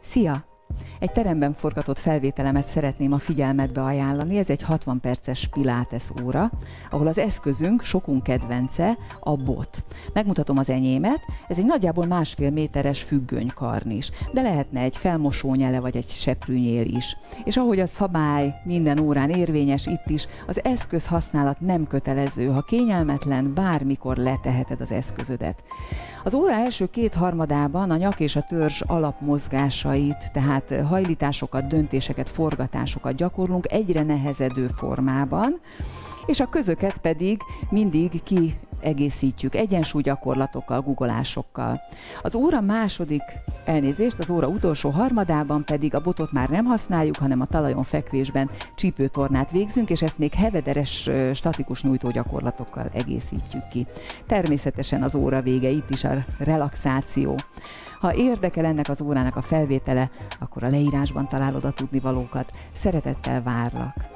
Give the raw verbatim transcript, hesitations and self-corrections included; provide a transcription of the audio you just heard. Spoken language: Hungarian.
Szia! Egy teremben forgatott felvételemet szeretném a figyelmetbe ajánlani. Ez egy hatvan perces pilates óra, ahol az eszközünk, sokunk kedvence, a bot. Megmutatom az enyémet, ez egy nagyjából másfél méteres függönykarnis, de lehetne egy felmosónyele vagy egy seprűnyél is. És ahogy a szabály minden órán érvényes itt is, az eszköz használat nem kötelező. Ha kényelmetlen, bármikor leteheted az eszközödet. Az óra első kétharmadában a nyak és a törzs alapmozgásait, tehát hajlításokat, döntéseket, forgatásokat gyakorlunk egyre nehezedő formában, és a közöket pedig mindig kiegészítjük egyensúlygyakorlatokkal, guggolásokkal. Az óra második, elnézést, az óra utolsó harmadában pedig a botot már nem használjuk, hanem a talajon fekvésben csípőtornát végzünk, és ezt még hevederes statikus nyújtógyakorlatokkal egészítjük ki. Természetesen az óra vége itt is a relaxáció. Ha érdekel ennek az órának a felvétele, akkor a leírásban találod a tudnivalókat. Szeretettel várlak!